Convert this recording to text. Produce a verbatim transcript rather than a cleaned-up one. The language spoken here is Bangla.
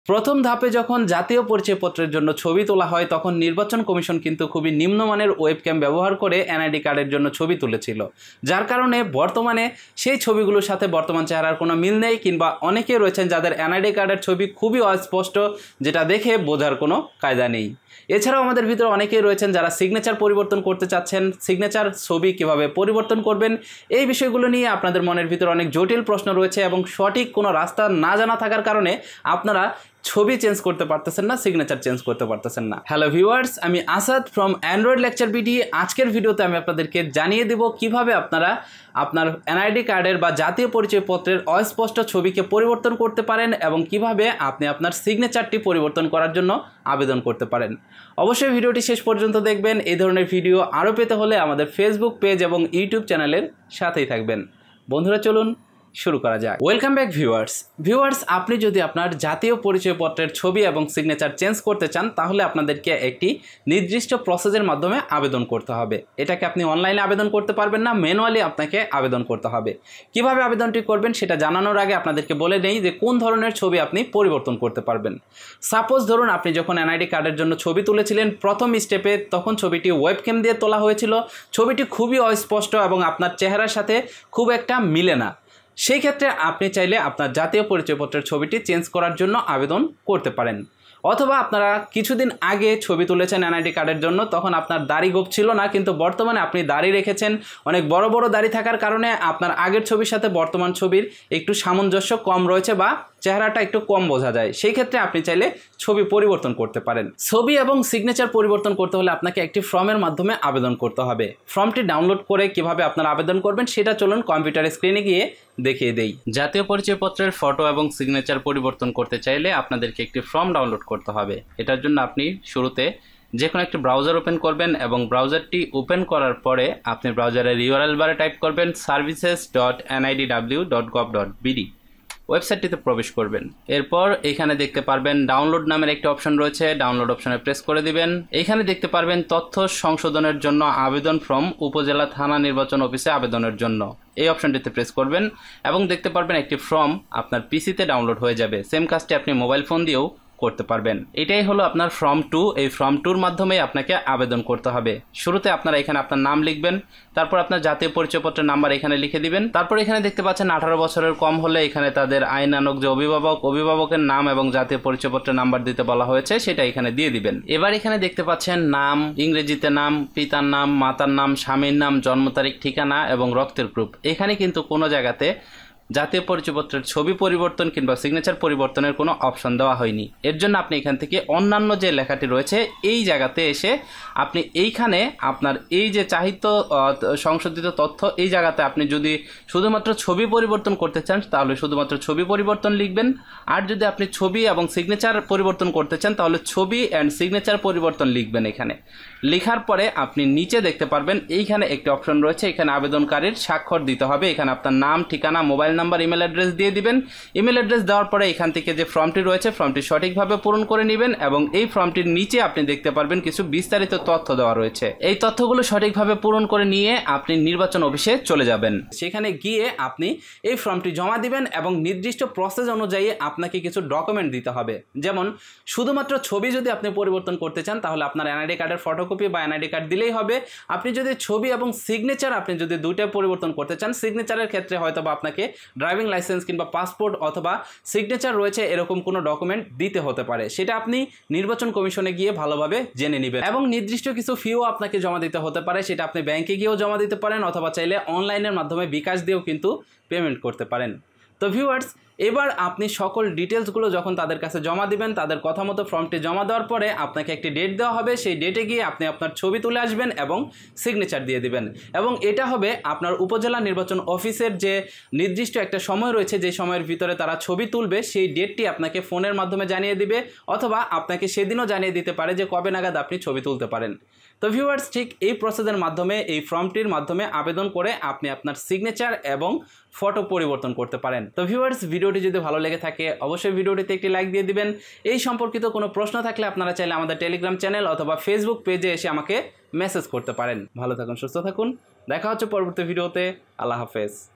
প্রথম ধাপে যখন জাতীয় পরিচয়পত্রের জন্য ছবি তোলা হয় তখন নির্বাচন কমিশন কিন্তু খুবই নিম্নমানের ওয়েবক্যাম ব্যবহার করে এনআইডি কার্ডের জন্য ছবি তুলেছিল, যার কারণে বর্তমানে সেই ছবিগুলোর সাথে বর্তমান চেহারার কোনো মিল নেই, কিংবা অনেকে রয়েছেন যাদের এনআইডি কার্ডের ছবি খুবই অস্পষ্ট, যেটা দেখে বোঝার কোনো কায়দা নেই। এছাড়াও আমাদের ভিতরে অনেকেই রয়েছেন যারা সিগনেচার পরিবর্তন করতে চাচ্ছেন। সিগনেচার ছবি কিভাবে পরিবর্তন করবেন, এই বিষয়গুলো নিয়ে আপনাদের মনের ভিতরে অনেক জটিল প্রশ্ন রয়েছে এবং সঠিক কোনো রাস্তা না জানা থাকার কারণে আপনারা ছবি চেঞ্জ করতে পারতেছেন না, সিগনেচার চেঞ্জ করতে পারতেছেন না। হ্যালো ভিউয়ার্স, আমি Asad from Android Lecture BD. আজকের ভিডিওতে আমি আপনাদেরকে জানিয়ে দেব কিভাবে আপনারা আপনার এনআইডি কার্ডের বা জাতীয় পরিচয়পত্রের অস্পষ্ট ছবিকে পরিবর্তন করতে পারেন এবং কিভাবে আপনি আপনার সিগনেচারটি পরিবর্তন করার জন্য আবেদন করতে পারেন। অবশ্যই ভিডিওটি শেষ পর্যন্ত দেখবেন। এই ধরনের ভিডিও আরও পেতে হলে আমাদের ফেসবুক পেজ এবং ইউটিউব চ্যানেলের সাথেই থাকবেন। বন্ধুরা, চলুন শুরু করা যাক। Welcome back viewers. ভিউয়ার্স, আপনি যদি আপনার জাতীয় পরিচয়পত্রের ছবি এবং সিগনেচার চেঞ্জ করতে চান তাহলে আপনাদেরকে একটি নির্দিষ্ট প্রসেসের মাধ্যমে আবেদন করতে হবে। এটাকে আপনি অনলাইনে আবেদন করতে পারবেন না, ম্যানুয়ালি আপনাকে আবেদন করতে হবে। কিভাবে আবেদনটি করবেন সেটা জানানোর আগে আপনাদেরকে বলে নেই যে কোন ধরনের ছবি আপনি পরিবর্তন করতে পারবেন। সাপোজ ধরুন আপনি যখন এনআইডি কার্ডের জন্য ছবি তুলেছিলেন প্রথম স্টেপে, তখন ছবিটি ওয়েবক্যাম দিয়ে তোলা হয়েছিল। ছবিটি খুবই অস্পষ্ট এবং আপনার চেহারার সাথে খুব একটা মিলে না। সেই ক্ষেত্রে আপনি চাইলে আপনার জাতীয় পরিচয়পত্রের ছবিটি চেঞ্জ করার জন্য আবেদন করতে পারেন। অথবা আপনারা কিছুদিন আগে ছবি তুলেছেন এনআইডি কার্ডের জন্য, তখন আপনার দাড়ি গোঁফ ছিল না, কিন্তু বর্তমানে আপনি দাড়ি রেখেছেন। অনেক বড় বড় দাড়ি থাকার কারণে আপনার আগের ছবির সাথে বর্তমান ছবির একটু সামঞ্জস্য কম রয়েছে বা চেহারাটা একটু কম বোঝা যায়। সেই ক্ষেত্রে আপনি চাইলে ছবি পরিবর্তন করতে পারেন। ছবি এবং সিগনেচার পরিবর্তন করতে হলে আপনাকে একটি ফর্মের মাধ্যমে আবেদন করতে হবে। ফর্মটি ডাউনলোড করে কিভাবে আপনারা আবেদন করবেন সেটা চলুন কম্পিউটার স্ক্রিনে গিয়ে দেখিয়ে দেই। জাতীয় পরিচয়পত্রের ফটো এবং সিগনেচার পরিবর্তন করতে চাইলে আপনাদেরকে একটি ফর্ম ডাউনলোড করতে হবে। এটার জন্য আপনি শুরুতে যে কোনো একটি ব্রাউজার ওপেন করবেন এবং ব্রাউজারটি ওপেন করার পরে আপনি ব্রাউজারের ইউআরএল বারে টাইপ করবেন services dot NIDW dot gov dot BD. ওয়েবসাইটটিতে প্রবেশ করবেন। এরপর এখানে দেখতে পারবেন ডাউনলোড নামের একটি অপশন রয়েছে, ডাউনলোড অপশনে প্রেস করে দিবেন। এখানে দেখতে পারবেন তথ্য সংশোধনের জন্য আবেদন ফর্ম উপজেলা থানা নির্বাচন অফিসে আবেদনের জন্য, এই অপশনটিতে প্রেস করবেন এবং দেখতে পারবেন একটি ফর্ম আপনার পিসিতে ডাউনলোড হয়ে যাবে। সেম কাজটি আপনি মোবাইল ফোন দিয়েও করতে পারবেন। এটাই হলো আপনার ফর্ম টু। এই ফর্ম টুর মাধ্যমে আপনাকে আবেদন করতে হবে। শুরুতে আপনারা এখানে আপনার নাম লিখবেন, তারপর আপনার জাতীয় পরিচয়পত্রের নাম্বার এখানে লিখে দিবেন। তারপর এখানে দেখতে পাচ্ছেন আঠারো বছরের কম হলে এখানে তাদের আইনানুগ যে অভিভাবক, অভিভাবকের নাম এবং জাতীয় পরিচয়পত্রের নাম্বার দিতে বলা হয়েছে সেটা এখানে দিয়ে দিবেন। এবার এখানে দেখতে পাচ্ছেন নাম, ইংরেজিতে নাম, পিতার নাম, মাতার নাম, স্বামীর নাম, জন্ম তারিখ, ঠিকানা এবং রক্তের প্রুফ। এখানে কিন্তু কোনো জায়গাতে জাতীয় পরিচয়পত্রের ছবি পরিবর্তন কিংবা সিগনেচার পরিবর্তনের কোনো অপশন দেওয়া হয়নি। এর জন্য আপনি এখান থেকে অন্যান্য যে লেখাটি রয়েছে এই জায়গাতে এসে আপনি এইখানে আপনার এই যে চাহিত সংশোধিত তথ্য, এই জায়গাতে আপনি যদি শুধুমাত্র ছবি পরিবর্তন করতে চান তাহলে শুধুমাত্র ছবি পরিবর্তন লিখবেন। আর যদি আপনি ছবি এবং সিগনেচার পরিবর্তন করতে চান তাহলে ছবি অ্যান্ড সিগনেচার পরিবর্তন লিখবেন। এখানে লেখার পরে আপনি নিচে দেখতে পারবেন এইখানে একটি অপশন রয়েছে, এখানে আবেদনকারীর স্বাক্ষর দিতে হবে। এখানে আপনার নাম, ঠিকানা, মোবাইল নাম্বার, ইমেল অ্যাড্রেস দিয়ে দিবেন। ইমেল অ্যাড্রেস দেওয়ার পরে এখান থেকে যে ফর্মটি রয়েছে ফর্মটি সঠিকভাবে পূরণ করে নেবেন এবং এই ফর্মটির নিচে আপনি দেখতে পারবেন কিছু বিস্তারিত তথ্য দেওয়া রয়েছে। এই তথ্যগুলো সঠিকভাবে পূরণ করে নিয়ে আপনি নির্বাচন অফিসে চলে যাবেন। সেখানে গিয়ে আপনি এই ফর্মটি জমা দিবেন এবং নির্দিষ্ট প্রসেস অনুযায়ী আপনাকে কিছু ডকুমেন্ট দিতে হবে। যেমন শুধুমাত্র ছবি যদি আপনি পরিবর্তন করতে চান তাহলে আপনার এনআইডি কার্ডের ফটোকপি বা এনআইডি কার্ড দিলেই হবে। আপনি যদি ছবি এবং সিগনেচার আপনি যদি দুইটা পরিবর্তন করতে চান, সিগনেচারের ক্ষেত্রে হয়তো বা আপনাকে ড্রাইভিং লাইসেন্স কিংবা পাসপোর্ট অথবা সিগনেচার রয়েছে এরকম কোনো ডকুমেন্ট দিতে হতে পারে। সেটা আপনি নির্বাচন কমিশনে গিয়ে ভালোভাবে জেনে নেবেন এবং নির্দিষ্ট কিছু ফিও আপনাকে জমা দিতে হতে পারে। সেটা আপনি ব্যাংকে গিয়েও জমা দিতে পারেন অথবা চাইলে অনলাইনের মাধ্যমে বিকাশ দিয়েও কিন্তু পেমেন্ট করতে পারেন। তো ভিউয়ার্স, এবার আপনি সকল ডিটেলসগুলো যখন তাদের কাছে জমা দিবেন, তাদের কথা মতো ফর্মটি জমা দেওয়ার পরে আপনাকে একটি ডেট দেওয়া হবে। সেই ডেটে গিয়ে আপনি আপনার ছবি তুলে আসবেন এবং সিগনেচার দিয়ে দিবেন এবং এটা হবে আপনার উপজেলা নির্বাচন অফিসের যে নির্দিষ্ট একটা সময় রয়েছে, যে সময়ের ভিতরে তারা ছবি তুলবে সেই ডেটটি আপনাকে ফোনের মাধ্যমে জানিয়ে দিবে অথবা আপনাকে সেদিনও জানিয়ে দিতে পারে যে কবে নাগাদ আপনি ছবি তুলতে পারেন। তো ভিউয়ার্স, ঠিক এই প্রসেসের মাধ্যমে, এই ফর্মটির মাধ্যমে আবেদন করে আপনি আপনার সিগনেচার এবং ফটো পরিবর্তন করতে পারেন। তো ভিউয়ার্স, ভিডিওটি যদি ভালো লেগে থাকে অবশ্যই ভিডিওটিতে একটি লাইক দিয়ে দিবেন। এই সম্পর্কিত কোনো প্রশ্ন থাকলে আপনারা চাইলে আমাদের টেলিগ্রাম চ্যানেল অথবা ফেসবুক পেজে এসে আমাকে মেসেজ করতে পারেন। ভালো থাকুন, সুস্থ থাকুন, দেখা হচ্ছে পরবর্তী ভিডিওতে। আল্লাহ হাফেজ।